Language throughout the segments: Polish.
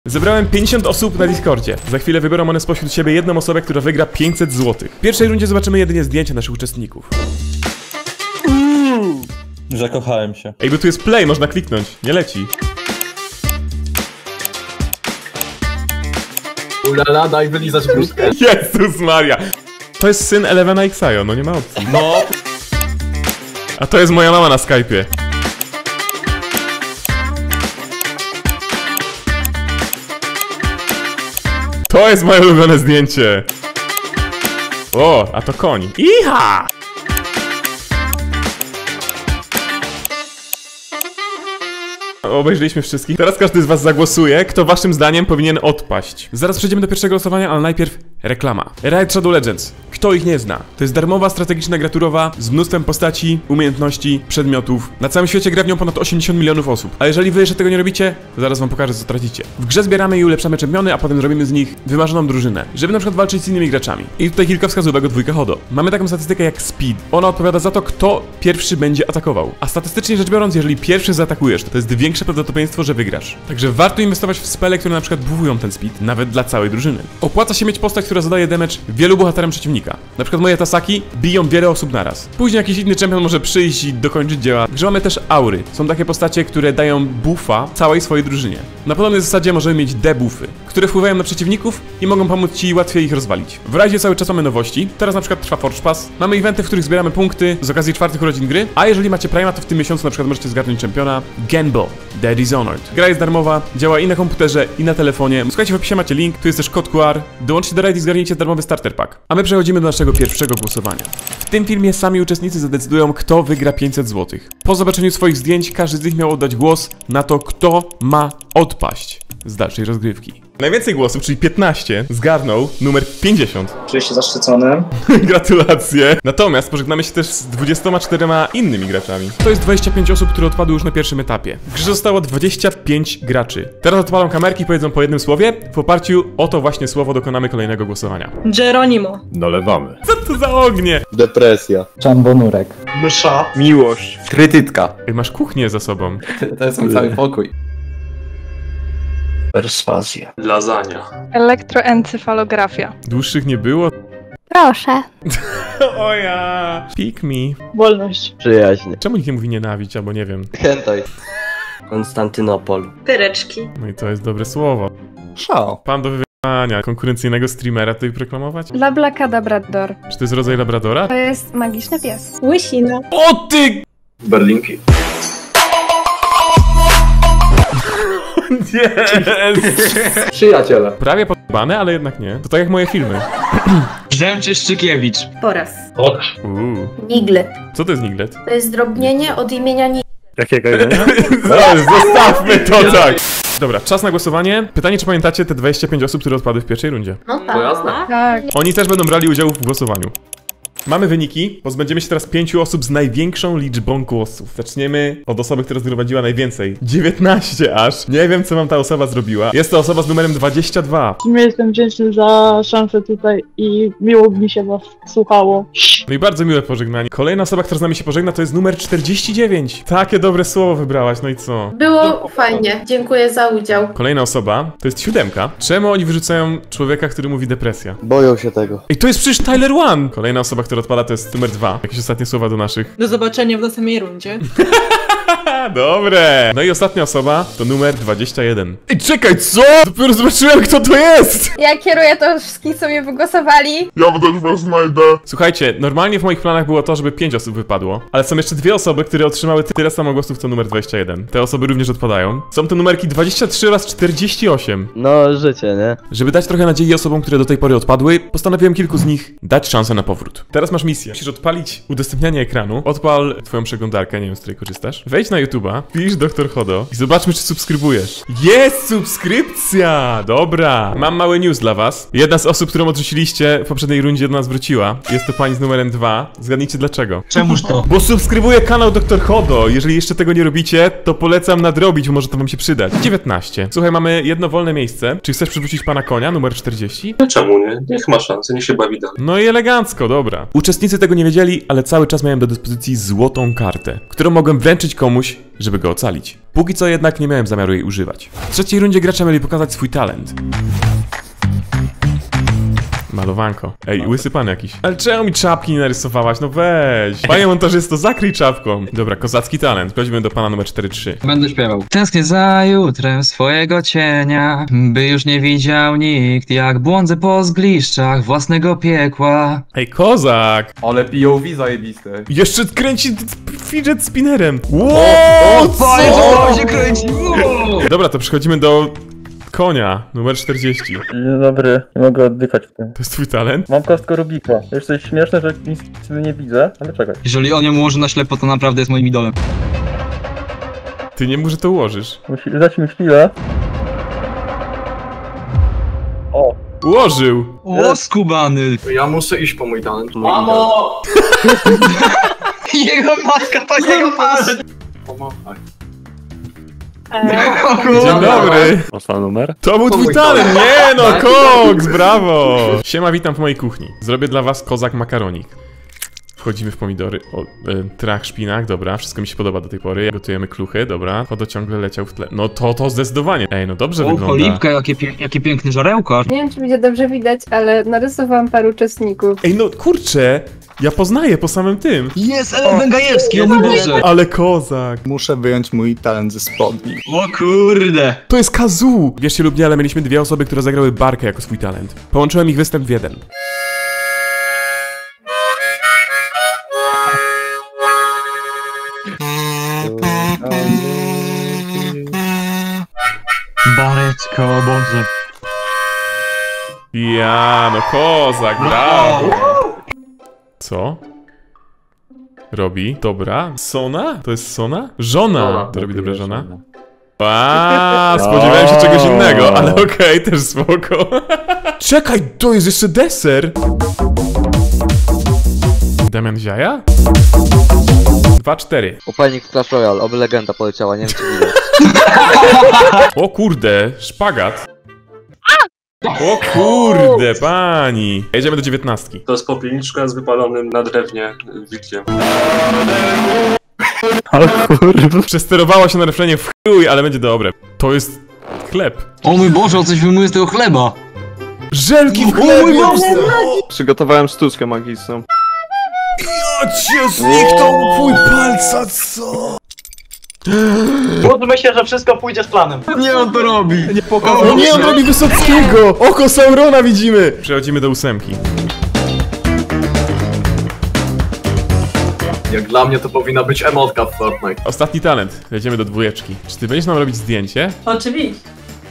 Zebrałem 50 osób na Discordzie. Za chwilę wybiorą one spośród siebie jedną osobę, która wygra 500 zł. W pierwszej rundzie zobaczymy jedynie zdjęcia naszych uczestników. Zakochałem się. Ej, bo tu jest play, można kliknąć. Nie leci. Ulala, daj wylizać bluzkę. Jezus Maria. To jest syn Elevena i Xayo, no nie ma opcji. No! A to jest moja mama na Skype'ie. To jest moje ulubione zdjęcie. O, a to koń. Iha! Obejrzeliśmy wszystkich. Teraz każdy z was zagłosuje, kto waszym zdaniem powinien odpaść. Zaraz przejdziemy do pierwszego losowania, ale najpierw reklama. Riot Shadow Legends. Kto ich nie zna? To jest darmowa, strategiczna gra turowa z mnóstwem postaci, umiejętności, przedmiotów. Na całym świecie gra w nią ponad 80 milionów osób. A jeżeli wy jeszcze tego nie robicie, to zaraz wam pokażę, co tracicie. W grze zbieramy i ulepszamy czempiony, a potem zrobimy z nich wymarzoną drużynę, żeby na przykład walczyć z innymi graczami. I tutaj kilka wskazówek od Wujka Hodo. Mamy taką statystykę jak speed. Ona odpowiada za to, kto pierwszy będzie atakował. A statystycznie rzecz biorąc, jeżeli pierwszy zaatakujesz, to jest większe prawdopodobieństwo, że wygrasz. Także warto inwestować w spele, które na przykład bufują ten speed, nawet dla całej drużyny. Opłaca się mieć postać, która zadaje damage wielu bohaterom przeciwnika. Na przykład moje Tasaki biją wiele osób naraz. Później jakiś inny czempion może przyjść i dokończyć dzieła. W grze mamy też aury. Są takie postacie, które dają buffa całej swojej drużynie. Na podobnej zasadzie możemy mieć debuffy, które wpływają na przeciwników i mogą pomóc ci łatwiej ich rozwalić. W razie cały czas mamy nowości. Teraz na przykład trwa Forge Pass. Mamy eventy, w których zbieramy punkty z okazji 4 urodzin gry, a jeżeli macie Prima, to w tym miesiącu na przykład możecie zgarnąć czempiona Genbo, The Dishonored. Gra jest darmowa, działa i na komputerze, i na telefonie. Słuchajcie, w opisie macie link, tu jest też kod QR. Dołączcie do raid i zgarnijcie darmowy starter pack. A my przechodzimy do naszego pierwszego głosowania. W tym filmie sami uczestnicy zadecydują, kto wygra 500 zł. Po zobaczeniu swoich zdjęć każdy z nich miał oddać głos na to, kto ma odpaść z dalszej rozgrywki. Najwięcej głosów, czyli 15, zgarnął numer 50. Czuję się zaszczycony. Gratulacje. Natomiast pożegnamy się też z 24 innymi graczami. To jest 25 osób, które odpadły już na pierwszym etapie. W grze zostało 25 graczy. Teraz odpalą kamerki i powiedzą po jednym słowie. W oparciu o to właśnie słowo dokonamy kolejnego głosowania. Geronimo. Dolewamy. Co to za ognie? Depresja. Czambonurek. Mysza. Miłość. Trytytka. Ej, masz kuchnię za sobą. To jest mój cały pokój. Perswazja. Lasagna. Elektroencefalografia. Dłuższych nie było? Proszę. O ja. Pick me. Wolność. Przyjaźń. Czemu nikt nie mówi nienawiść, albo nie wiem. Hentai. Konstantynopol. Pyreczki. No i to jest dobre słowo. Szał. Pan do wywiania konkurencyjnego streamera tutaj reklamować? Lablakadabrador. Czy to jest rodzaj labradora? To jest magiczny pies. Łysina. O ty! Berlinki. Nie! Przyjaciele. Prawie podbane, ale jednak nie. To tak jak moje filmy. Rzemczyszczykiewicz. Poraz. Niglet. Co to jest niglet? To jest zdrobnienie od imienia Jakiego imienia? Zostawmy to tak! Dobra, czas na głosowanie. Pytanie, czy pamiętacie te 25 osób, które odpadły w pierwszej rundzie? No To jasne. Tak. Oni też będą brali udział w głosowaniu. Mamy wyniki. Pozbędziemy się teraz 5 osób z największą liczbą głosów. Zaczniemy od osoby, która zgromadziła najwięcej. 19 aż. Nie wiem, co wam ta osoba zrobiła. Jest to osoba z numerem 22. Jestem wdzięczny za szansę tutaj i miło mi się was słuchało. No i bardzo miłe pożegnanie. Kolejna osoba, która z nami się pożegna, to jest numer 49. Takie dobre słowo wybrałaś, no i co? Było fajnie. Dziękuję za udział. Kolejna osoba to jest 7. Czemu oni wyrzucają człowieka, który mówi depresja? Boją się tego. Ej, to jest przecież Tyler One! Kolejna osoba, która odpada, to jest numer 2. Jakieś ostatnie słowa do naszych. Do zobaczenia w następnej rundzie. Dobre! No i ostatnia osoba to numer 21. Ej, czekaj, co? Dopiero zobaczyłem, kto to jest! Ja kieruję to wszystkich, co mnie wygłosowali. Słuchajcie, normalnie w moich planach było to, żeby 5 osób wypadło, ale są jeszcze 2 osoby, które otrzymały tyle samo głosów, co numer 21. Te osoby również odpadają. Są to numerki 23 oraz 48. No, życie, nie? Żeby dać trochę nadziei osobom, które do tej pory odpadły, postanowiłem kilku z nich dać szansę na powrót. Teraz masz misję. Musisz odpalić udostępnianie ekranu, odpal twoją przeglądarkę, nie wiem, z której korzystasz. Wejdź na YouTube'a, wpisz Dr. Hodo i zobaczmy, czy subskrybujesz. Jest subskrypcja! Dobra. Mam mały news dla was. Jedna z osób, którą odrzuciliście w poprzedniej rundzie do nas wróciła. Jest to pani z numerem 2. Zgadnijcie dlaczego. Czemuż to? Bo subskrybuje kanał Dr. Hodo. Jeżeli jeszcze tego nie robicie, to polecam nadrobić, bo może to wam się przydać. 19. Słuchaj, mamy jedno wolne miejsce. Czy chcesz przywrócić pana konia, numer 40? No czemu nie? Niech ma szansę, niech się bawi dalej. No i elegancko, dobra. Uczestnicy tego nie wiedzieli, ale cały czas miałem do dyspozycji złotą kartę, którą mogłem wręczyć komuś, żeby go ocalić. Póki co jednak nie miałem zamiaru jej używać. W trzeciej rundzie gracze mieli pokazać swój talent. Malowanko. Ej, łysy pan jakiś. Ale czemu mi czapki nie narysowałaś? No weź. Panie montażysto, zakryj czapką. Dobra, kozacki talent. Przechodzimy do pana numer 4-3. Będę śpiewał. Tęsknię za jutrem swojego cienia, by już nie widział nikt, jak błądzę po zgliszczach własnego piekła. Ej, kozak! Ale POV zajebiste. Jeszcze kręci fidget spinnerem. Wow, Co się kręci? Dobra, to przechodzimy do konia, numer 40. Dzień dobry, nie mogę oddychać w tym. To jest twój talent? Mam kostkę Rubika. Jest coś śmieszne, że nic sobie nie widzę, ale czekaj. Jeżeli on ją ułoży na ślepo, to naprawdę jest moim idolem. Ty nie mów, że to ułożysz. Dać mi chwilę. O! Ułożył! O, skubany! Ja muszę iść po mój talent. Mamo! Jego matka to jego matka! Pomachaj. Dzień dobry! Masz numer? To był twój talent! Nie no, koks, brawo! Siema, witam w mojej kuchni. Zrobię dla was kozak makaronik. Wchodzimy w pomidory, trach, szpinak, dobra, wszystko mi się podoba do tej pory. Gotujemy kluchy, dobra. Chodo ciągle leciał w tle. No to zdecydowanie. Ej, no dobrze O, wygląda. cholipka, jakie piękne żarełko. Nie wiem, czy będzie dobrze widać, ale narysowałam paru uczestników. Ej, no kurczę, ja poznaję po samym tym. Jest Ellen Gajewski, o mój Boże! Ale kozak. Muszę wyjąć mój talent ze spodni. O kurde! To jest Kazoo! Wierzcie lub nie, ale mieliśmy dwie osoby, które zagrały barkę jako swój talent. Połączyłem ich występ w jeden. Bareczko, Boże. Ja, no kozak, brawo! Co? Robi? Dobra. Sona? To jest Sona? Żona! To robi dobra żona? Spodziewałem się czegoś innego, ale okej, też spoko. Czekaj, to jest jeszcze deser! Damian Ziaja? 2-4. Upalnik Clash Royale, oby legenda poleciała, nie wiem czy widać. O kurde, szpagat. O kurde, pani. Jedziemy do 19. To jest popielniczka z wypalonym na drewnie wilkiem. Ale kurwa. Przesterowała się na refrenie w chuj, ale będzie dobre. To jest chleb. O mój Boże, on coś wyjmuje z tego chleba. Żelki w chlebie! Przygotowałem sztuczkę magiczną. Ja cię zniknął pój palca, co? Módlmy się, że wszystko pójdzie z planem. Nie, on to robi. Nie O nie, on robi Wysockiego! Oko Saurona widzimy! Przechodzimy do 8. Jak dla mnie to powinna być emotka w Fortnite. Ostatni talent. Jedziemy do 2. Czy ty będziesz nam robić zdjęcie? Oczywiście.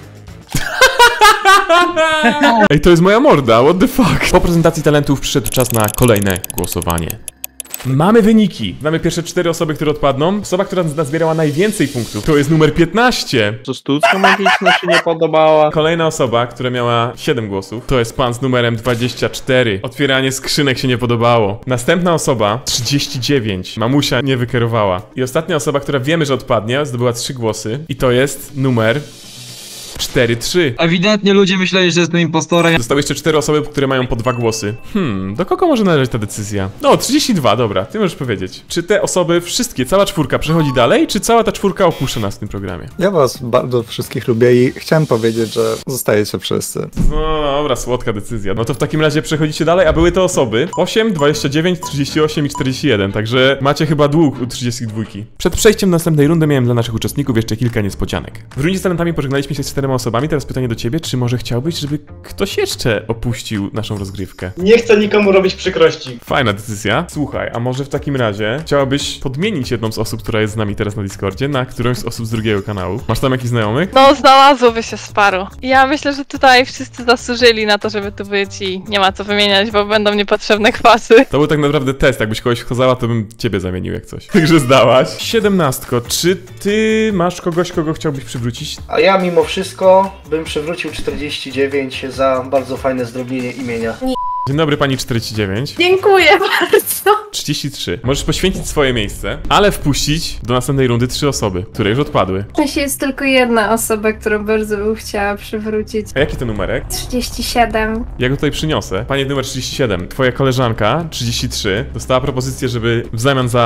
Ej, to jest moja morda, what the fuck? Po prezentacji talentów przyszedł czas na kolejne głosowanie. Mamy wyniki. Mamy pierwsze 4 osoby, które odpadną. Osoba, która nazbierała najwięcej punktów, to jest numer 15. Co sztuczka magiczna się nie podobała? Kolejna osoba, która miała 7 głosów, to jest pan z numerem 24. Otwieranie skrzynek się nie podobało. Następna osoba, 39. Mamusia nie wykierowała. I ostatnia osoba, która wiemy, że odpadnie, zdobyła 3 głosy. I to jest numer 4-3. Ewidentnie ludzie myśleli, że jestem impostorem. Zostały jeszcze 4 osoby, które mają po 2 głosy. Do kogo może należeć ta decyzja? No, 32, dobra, ty możesz powiedzieć. Czy te osoby, wszystkie, cała czwórka przechodzi dalej, czy cała ta czwórka opuszcza nas w tym programie? Ja was bardzo wszystkich lubię i chciałem powiedzieć, że zostajecie wszyscy. No dobra, słodka decyzja. No to w takim razie przechodzicie dalej, a były to osoby 8, 29, 38 i 41, także macie chyba dług u 32. Przed przejściem do następnej rundy miałem dla naszych uczestników jeszcze kilka niespodzianek. W rundzie z talentami pożegnaliśmy się z 4 osobami, teraz pytanie do ciebie, czy może chciałbyś, żeby ktoś jeszcze opuścił naszą rozgrywkę? Nie chcę nikomu robić przykrości. Fajna decyzja. Słuchaj, a może w takim razie chciałabyś podmienić jedną z osób, która jest z nami teraz na Discordzie, na którąś z osób z drugiego kanału? Masz tam jakichś znajomych? No, znalazłoby się sparu. Ja myślę, że tutaj wszyscy zasłużyli na to, żeby tu być i nie ma co wymieniać, bo będą niepotrzebne kwasy. To był tak naprawdę test, jakbyś kogoś wchozała, to bym ciebie zamienił jak coś. Także zdałaś. 17. Czy ty masz kogoś, kogo chciałbyś przywrócić? A ja mimo wszystko bym przywrócił 49 za bardzo fajne zdrobnienie imienia. Dzień dobry, pani 49. Dziękuję bardzo. 33. Możesz poświęcić swoje miejsce, ale wpuścić do następnej rundy 3 osoby, które już odpadły. To jest tylko jedna osoba, którą bardzo bym chciała przywrócić. A jaki to numerek? 37. Ja go tutaj przyniosę. Pani numer 37, twoja koleżanka 33 dostała propozycję, żeby w zamian za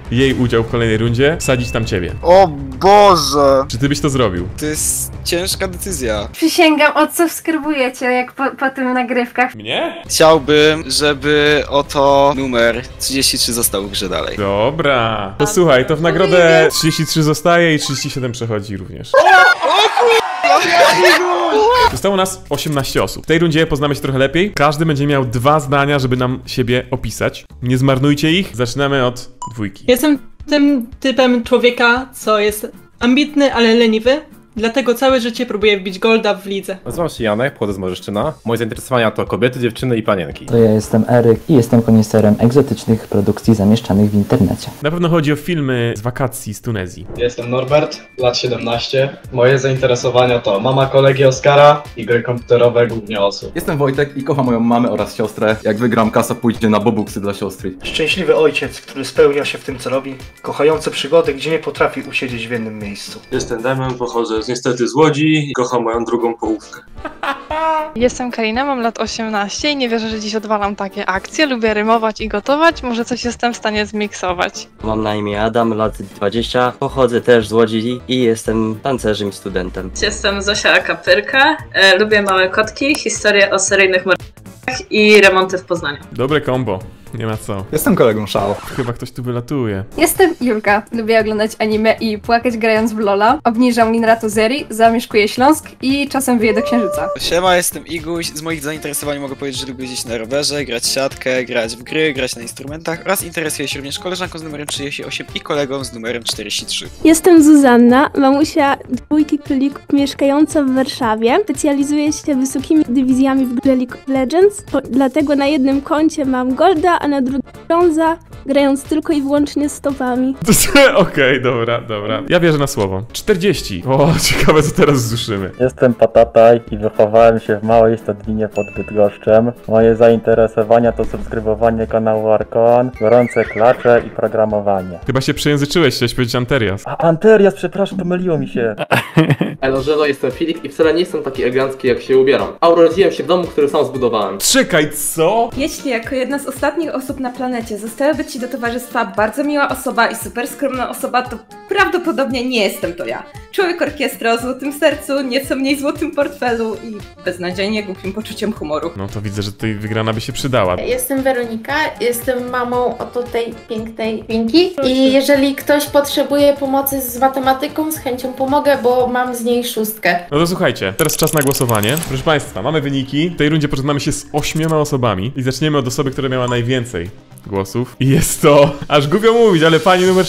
jej udział w kolejnej rundzie, wsadzić tam ciebie. O Boże! Czy ty byś to zrobił? To jest ciężka decyzja. Przysięgam, odsubskrybujecie jak po tym nagrywkach. Mnie? Chciałbym, żeby oto numer 33 został w grze dalej. Dobra. To słuchaj, to w nagrodę 33 zostaje i 37 przechodzi również. Zostało nas 18 osób. W tej rundzie poznamy się trochę lepiej. Każdy będzie miał 2 zdania, żeby nam siebie opisać. Nie zmarnujcie ich. Zaczynamy od dwójki. Jestem tym typem człowieka, co jest ambitny, ale leniwy. Dlatego całe życie próbuję wbić golda w lidze. Nazywam się Janek, pochodzę z Morzyszczyna. Moje zainteresowania to kobiety, dziewczyny i panienki. To ja jestem Eryk i jestem koniuserem egzotycznych produkcji zamieszczanych w internecie. Na pewno chodzi o filmy z wakacji z Tunezji. Jestem Norbert, lat 17. Moje zainteresowania to mama kolegi Oskara i gry komputerowe, głównie osób. Jestem Wojtek i kocham moją mamę oraz siostrę. Jak wygram, kasa pójdzie na bobuksy dla siostry. Szczęśliwy ojciec, który spełnia się w tym, co robi. Kochający przygody, gdzie nie potrafi usiedzieć w jednym miejscu. Jestem Damian, pochodzę niestety z Łodzi i kocham moją drugą połówkę. Jestem Karina, mam lat 18 i nie wierzę, że dziś odwalam takie akcje. Lubię rymować i gotować, może coś jestem w stanie zmiksować. Mam na imię Adam, lat 20, pochodzę też z Łodzi i jestem tancerzem i studentem. Jestem Zosia Kapyrka, lubię małe kotki, historie o seryjnych mordercach i remonty w Poznaniu. Dobre kombo. Nie ma co. Jestem kolegą Szał. Chyba ktoś tu wylatuje. Jestem Julka, lubię oglądać anime i płakać grając w Lola. Obniżam Linratu Zeri, zamieszkuję Śląsk i czasem wyjedę do Księżyca. Siema, jestem Iguś. Z moich zainteresowań mogę powiedzieć, że lubię jeździć na rowerze, grać w siatkę, grać w gry, grać na instrumentach oraz interesuję się również koleżanką z numerem 38 i kolegą z numerem 43. Jestem Zuzanna, mamusia 2 królików mieszkająca w Warszawie. Specjalizuję się wysokimi dywizjami w grze League of Legends, dlatego na jednym koncie mam golda, a na drugim brąza, grając tylko i wyłącznie stopami. Okej, dobra. Ja wierzę na słowo. 40. O, ciekawe co teraz zsuszymy. Jestem Patataj i wychowałem się w małej stadninie pod Bydgoszczem. Moje zainteresowania to subskrybowanie kanału Arkon, gorące klacze i programowanie. Chyba się przejęzyczyłeś, chciałeś powiedzieć Anterias. A Anterias, przepraszam, pomyliło mi się. Elo, jestem Filip i wcale nie jestem taki elegancki, jak się ubieram. A urodziłem się w domu, który sam zbudowałem. Czekaj, co? Jeśli jako jedna z ostatnich osób na planecie zostałaby ci do towarzystwa bardzo miła osoba i super skromna osoba, to prawdopodobnie nie jestem to ja. Człowiek orkiestra o złotym sercu, nieco mniej złotym portfelu i beznadziejnie głupim poczuciem humoru. No to widzę, że tutaj wygrana by się przydała. Jestem Weronika, jestem mamą oto tej pięknej Pinki i jeżeli ktoś potrzebuje pomocy z matematyką, z chęcią pomogę, bo mam z niej 6. No to słuchajcie, teraz czas na głosowanie. Proszę Państwa, mamy wyniki. W tej rundzie pożegnamy się z 8 osobami i zaczniemy od osoby, która miała najwięcej głosów. I jest to, aż głupio mówić, ale pani numer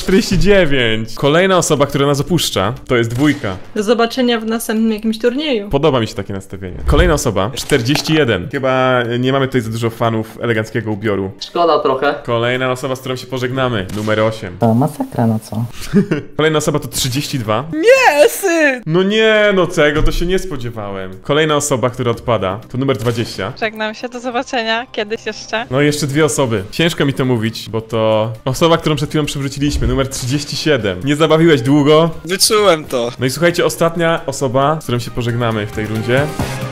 49. Kolejna osoba, która nas opuszcza, to jest dwójka. Do zobaczenia w następnym jakimś turnieju. Podoba mi się takie nastawienie. Kolejna osoba, 41. Chyba nie mamy tutaj za dużo fanów eleganckiego ubioru. Szkoda trochę. Kolejna osoba, z którą się pożegnamy, numer 8. To masakra, no co? Kolejna osoba to 32. Nie, syn! No nie, no tego to się nie spodziewałem. Kolejna osoba, która odpada, to numer 20. Żegnam się, do zobaczenia kiedyś jeszcze. No i jeszcze 2 osoby. Ciężko mi to mówić, bo to osoba, którą przed chwilą przywróciliśmy, numer 37. Nie zabawiłeś długo. Wyczułem to. No i słuchajcie, ostatnia osoba, z którą się pożegnamy w tej rundzie,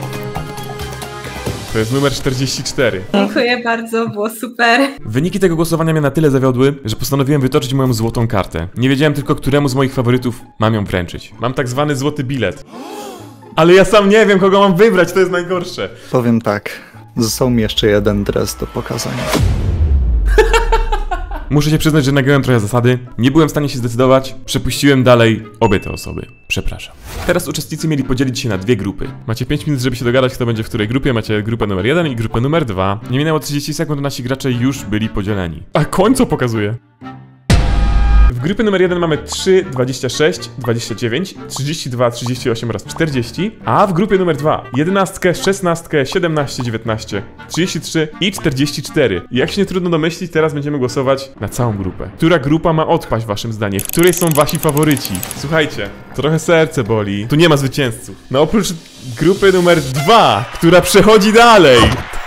to jest numer 44. Dziękuję bardzo, było super. Wyniki tego głosowania mnie na tyle zawiodły, że postanowiłem wytoczyć moją złotą kartę. Nie wiedziałem tylko, któremu z moich faworytów mam ją wręczyć. Mam tak zwany złoty bilet. Ale ja sam nie wiem, kogo mam wybrać, to jest najgorsze. Powiem tak, został mi jeszcze jeden dres do pokazania. Muszę się przyznać, że nagrałem trochę zasady, nie byłem w stanie się zdecydować, przepuściłem dalej obie te osoby. Przepraszam. Teraz uczestnicy mieli podzielić się na 2 grupy. Macie 5 minut, żeby się dogadać, kto będzie w której grupie. Macie grupę numer 1 i grupę numer 2. Nie minęło 30 sekund, nasi gracze już byli podzieleni. A końcu pokazuje. W grupie numer 1 mamy 3, 26, 29, 32, 38 oraz 40, a w grupie numer 2 11, 16, 17, 19, 33 i 44. Jak się nie trudno domyślić, teraz będziemy głosować na całą grupę. Która grupa ma odpaść waszym zdaniem? W której są wasi faworyci? Słuchajcie, trochę serce boli. Tu nie ma zwycięzców. No oprócz grupy numer 2, która przechodzi dalej.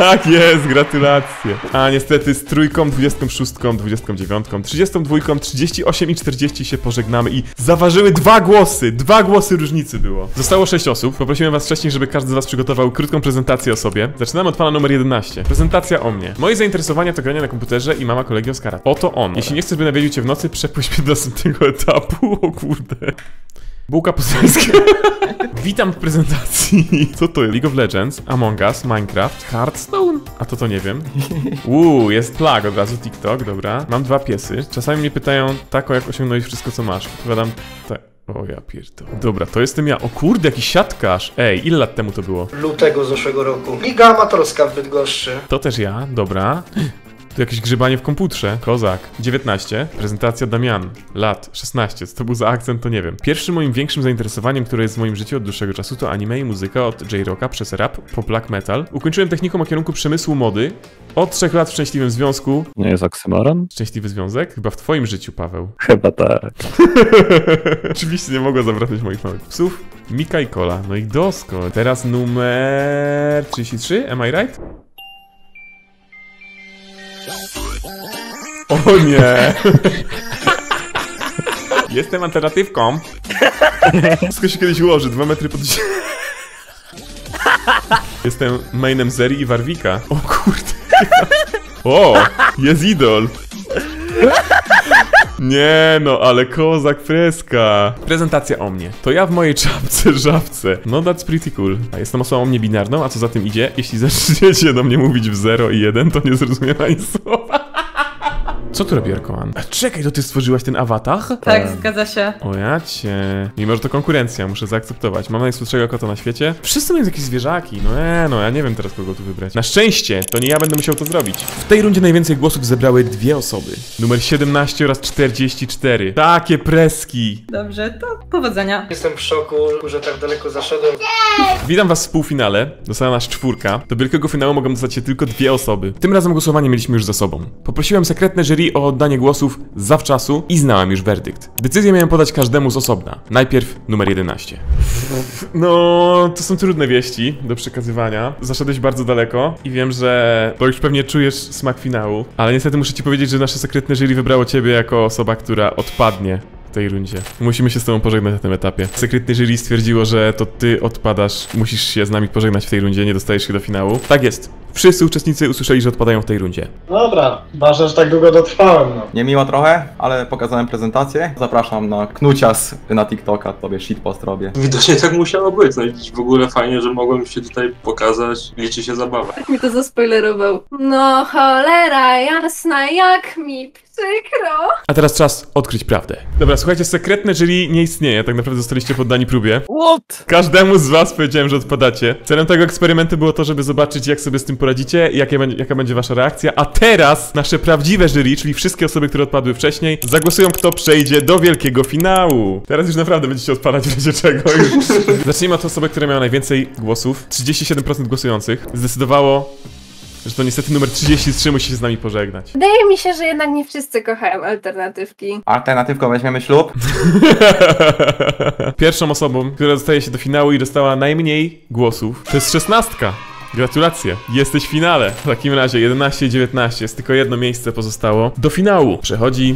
Tak jest, gratulacje. A niestety z trójką, 26, 29, 32, 38 i 40 się pożegnamy i zaważyły 2 głosy. 2 głosy różnicy było. Zostało 6 osób. Poprosiłem was wcześniej, żeby każdy z was przygotował krótką prezentację o sobie. Zaczynamy od pana numer 11. Prezentacja o mnie. Moje zainteresowania to granie na komputerze i mama kolegi Oskara. Oto on. Jeśli nie chcesz, by nawiedził cię w nocy, przepuść mnie do następnego etapu. O kurde. Bułka poselska. Witam w prezentacji. Co to jest? League of Legends, Among Us, Minecraft, Hearthstone? A to nie wiem. Jest flag od razu, TikTok, dobra. Mam 2 piesy. Czasami mnie pytają, tako, jak osiągnąłeś wszystko, co masz. Odpowiadam, tak. O ja pierdolę. Dobra, to jestem ja. O kurde, jakiś siatkarz. Ej, ile lat temu to było? Lutego zeszłego roku. Liga amatorska w Bydgoszczy. To też ja, dobra. Tu jakieś grzebanie w komputerze. Kozak. 19. Prezentacja Damian. Lat 16. Co to był za akcent, to nie wiem. Pierwszym moim większym zainteresowaniem, które jest w moim życiu od dłuższego czasu, to anime i muzyka od J-Rocka przez rap po black metal. Ukończyłem technikum o kierunku przemysłu mody. Od 3 lat w szczęśliwym związku. Nie jest oksymoron? Szczęśliwy związek? Chyba w twoim życiu, Paweł. Chyba tak. Oczywiście nie mogła zabraknąć moich małych psów. Mika i Kola. No i dosko. Teraz numer 33. Am I right? O nie! Jestem alternatywką. Wszystko się kiedyś ułoży, 2 metry pod ziemią. Jestem mainem Zeri i Warwika. O kurde. O, jest idol. Nie no, ale kozak freska. Prezentacja o mnie. To ja w mojej żabce. No that's pretty cool. A jestem osobą niebinarną, a co za tym idzie? Jeśli zaczniecie do mnie mówić w 0 i 1, to nie zrozumiem ani słowa. Co tu robi Arkoan? A czekaj, to ty stworzyłaś ten awatar? Tak, zgadza się. O ja cię. Mimo, że to konkurencja, muszę zaakceptować. Mam najsłodszego kota na świecie. Wszyscy mają jakieś zwierzaki. No ja nie wiem teraz, kogo tu wybrać. Na szczęście, to nie ja będę musiał to zrobić. W tej rundzie najwięcej głosów zebrały 2 osoby. Numer 17 oraz 44. Takie preski. Dobrze, to powodzenia. Jestem w szoku, że tak daleko zaszedłem. Witam was w półfinale. Została nas 4. Do wielkiego finału mogą dostać się tylko 2 osoby. Tym razem głosowanie mieliśmy już za sobą. Poprosiłem sekretne jury o oddanie głosów zawczasu i znałem już werdykt. Decyzję miałem podać każdemu z osobna. Najpierw numer 11. No, to są trudne wieści do przekazywania. Zaszedłeś bardzo daleko i wiem, że to już pewnie czujesz smak finału, ale niestety muszę ci powiedzieć, że nasze sekretne jury wybrało ciebie jako osoba, która odpadnie w tej rundzie. Musimy się z tobą pożegnać na tym etapie. Sekretne jury stwierdziło, że to ty odpadasz, musisz się z nami pożegnać w tej rundzie, nie dostajesz się do finału. Tak jest. Wszyscy uczestnicy usłyszeli, że odpadają w tej rundzie. Dobra, ważne, że tak długo dotrwałem, no. Niemiło trochę, ale pokazałem prezentację. Zapraszam na knucias na TikToka, tobie shitpost robię. Widocznie tak musiało być. No i w ogóle fajnie, że mogłem się tutaj pokazać. Liczy się zabawa. Tak mi to zaspoilerował. No cholera jasna, jak mi przykro. A teraz czas odkryć prawdę. Dobra, słuchajcie, sekretne jury nie istnieje, tak naprawdę zostaliście poddani próbie. What? Każdemu z was powiedziałem, że odpadacie. Celem tego eksperymentu było to, żeby zobaczyć, jak sobie z tym poradzicie, jaka będzie wasza reakcja. A teraz nasze prawdziwe jury, czyli wszystkie osoby, które odpadły wcześniej, zagłosują, kto przejdzie do wielkiego finału. Teraz już naprawdę będziecie odpadać w razie czego. Zacznijmy od osoby, która miała najwięcej głosów. 37% głosujących zdecydowało, że to niestety numer 33 musi się z nami pożegnać. Wydaje mi się, że jednak nie wszyscy kochają alternatywki. Alternatywką weźmiemy ślub. Pierwszą osobą, która dostaje się do finału i dostała najmniej głosów, to jest 16. Gratulacje, jesteś w finale. W takim razie 11 i 19, jest tylko jedno miejsce pozostało. Do finału przechodzi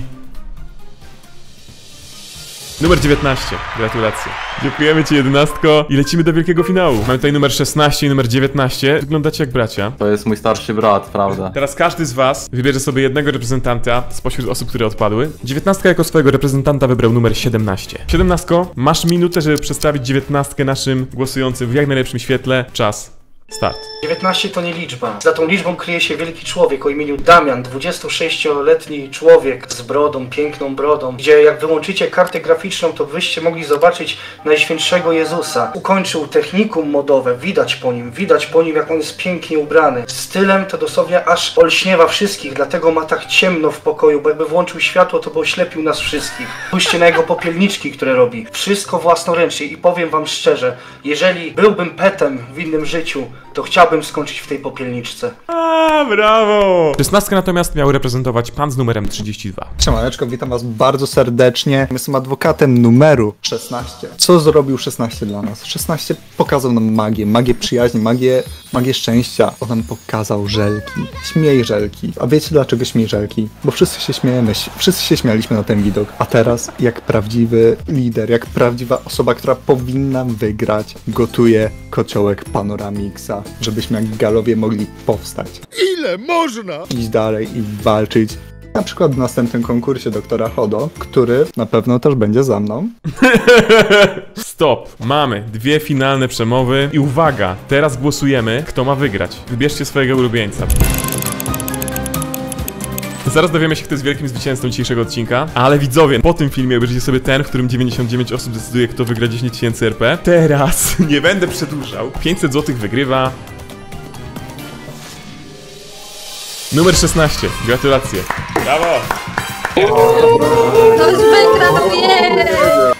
numer 19. Gratulacje. Dziękujemy ci, 11. I lecimy do wielkiego finału. Mamy tutaj numer 16 i numer 19. Wyglądacie jak bracia. To jest mój starszy brat, prawda? Teraz każdy z was wybierze sobie jednego reprezentanta spośród osób, które odpadły. 19 jako swojego reprezentanta wybrał numer 17. 17, masz minutę, żeby przedstawić 19 naszym głosującym w jak najlepszym świetle. Czas. Start. 19 to nie liczba. Za tą liczbą kryje się wielki człowiek o imieniu Damian, 26-letni człowiek z brodą, piękną brodą, gdzie jak wyłączycie kartę graficzną, to byście mogli zobaczyć Najświętszego Jezusa. Ukończył technikum modowe, widać po nim jak on jest pięknie ubrany. Stylem to dosłownie aż olśniewa wszystkich, dlatego ma tak ciemno w pokoju, bo jakby włączył światło, to by oślepił nas wszystkich. Spójrzcie na jego popielniczki, które robi. Wszystko własnoręcznie i powiem wam szczerze, jeżeli byłbym petem w innym życiu, to chciałbym skończyć w tej popielniczce. A, brawo! 16 natomiast miał reprezentować pan z numerem 32. Siemaneczko, witam was bardzo serdecznie. Jestem adwokatem numeru 16. Co zrobił 16 dla nas? 16 pokazał nam magię przyjaźni, magię Magię szczęścia. On nam pokazał żelki. Śmiej żelki. A wiecie dlaczego śmiej żelki? Bo wszyscy się śmiejemy. Wszyscy się śmialiśmy na ten widok. A teraz, jak prawdziwy lider, jak prawdziwa osoba, która powinna wygrać, gotuje kociołek Panoramixa, żebyśmy jak galowie mogli powstać. Ile można? Iść dalej i walczyć. Na przykład w następnym konkursie doktora Hodo, który na pewno też będzie za mną. Stop. Mamy 2 finalne przemowy i uwaga, teraz głosujemy, kto ma wygrać. Wybierzcie swojego ulubieńca. Zaraz dowiemy się, kto jest wielkim zwycięzcą dzisiejszego odcinka, ale widzowie, po tym filmie obejrzycie sobie ten, w którym 99 osób decyduje, kto wygra 10 000 RP. Teraz nie będę przedłużał. 500 zł wygrywa numer 16. Gratulacje. Brawo! Ktoś wygrał,